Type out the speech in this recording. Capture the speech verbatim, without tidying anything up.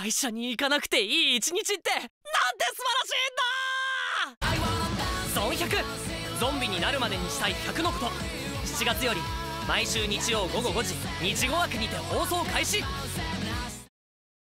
会社に行かなくていい一日ってなんて素晴らしいんだ。ゾンひゃく、ゾンビになるまでにしたいひゃくのこと。しちがつより毎週日曜午後ごじ、日語枠にて放送開始。